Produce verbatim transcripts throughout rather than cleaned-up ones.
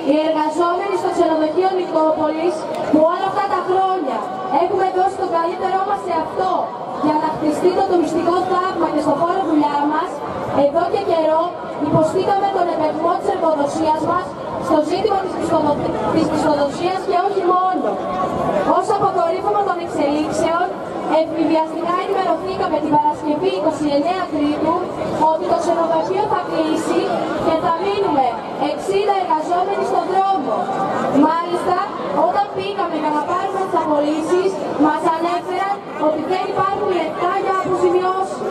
Οι εργαζόμενοι στο ξενοδοχείο Νικόπολης, που όλα αυτά τα χρόνια έχουμε δώσει το καλύτερό μας σε αυτό για να χτιστεί το τουριστικό θαύμα και στο χώρο δουλειά μας, εδώ και καιρό υποστήκαμε τον επεγμό της εργοδοσίας μας στο ζήτημα της, πιστοδο... της πιστοδοσίας και όχι μόνο. Ως αποκορύφωμα των εξελίξεων, ευνηδιαστικά ενημερωθήκαμε την Παρασκευή εικοστή ενάτη Τρίτου ότι το ξενοδοχείο θα κλείσει και θα μείνουμε εξήντα εργαζόμενοι στον δρόμο. Μάλιστα, όταν πήγαμε για να πάρουμε τις απολύσεις, μας ανέφεραν ότι δεν υπάρχουν λεφτά για αποζημιώσεις.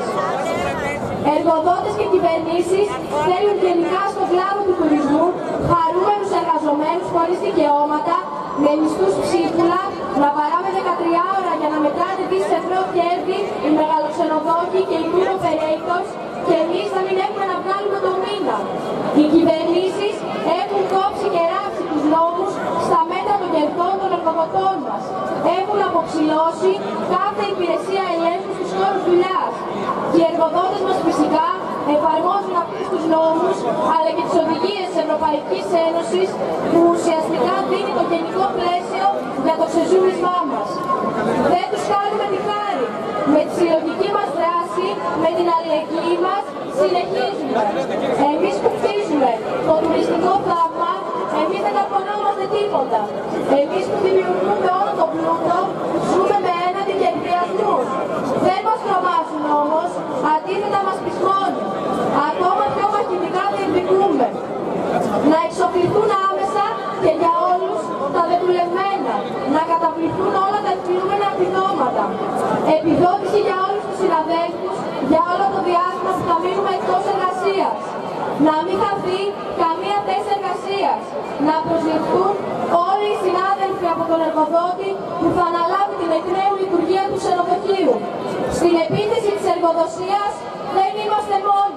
Εργοδότες και κυβερνήσεις θέλουν γενικά στον κλάδο του τουρισμού χαρούμενους εργαζομένους χωρίς δικαιώματα, με μισθούς ψίχουλα, να βαράμε δεκατρία ώρα για να μετράνε δις ευρώ κέρδη οι μεγαλοξενοδόχοι και οι tour operators και εμείς να μην έχουμε να βγάλουμε το μήνα. Οι κυβερνήσεις έχουν κόψει και ράψει τους νόμους στα μέτρα των κερδών των εργοδοτών μας. Έχουν αποψηλώσει κάθε υπηρεσία ελέγχου στους χώρους δουλειάς. Και οι εργοδότες μας φυσικά εφαρμόζουν αυτούς τους νόμους, αλλά και τις οδηγίες της Ευρωπαϊκής Ένωσης που ουσιαστικά δίνει το γενικό πλαίσιο για το ξεζούμισμά μας. Δεν τους κάνουμε τη χάρη. Με τη συλλογική μας δράση, με την αλληλεγγύη μας, συνεχίζουμε. Εμείς που χτίζουμε το τουριστικό θαύμα, εμείς δεν καρπονόμαστε τίποτα. Εμείς που δημιουργούμε όλο το πλούτο, ζούμε με έναντι και εκβιασμούς. Δεν μας τρομάζουν όμως, αντίθετα μας πεισμώνουν. Ακόμα πιο μαχητικά διεκδικούμε. Να εξοφληθούν άμεσα και για όλους τα δεδουλευμένα. Να καταβληθούν όλα τα εκπληρούμενα επιδόματα. Επιδότηση για όλους τους συναδέλφους για όλο το διάστημα που θα μείνουμε εκτός εργασίας. Να μην χαθεί καμία θέση εργασίας. Να προσληφθούν όλοι οι συνάδελφοι από τον εργοδότη που θα αναλάβει την εκ νέου λειτουργία του ξενοδοχείου. Στην επίθεση της εργοδοσίας δεν είμαστε μόνοι.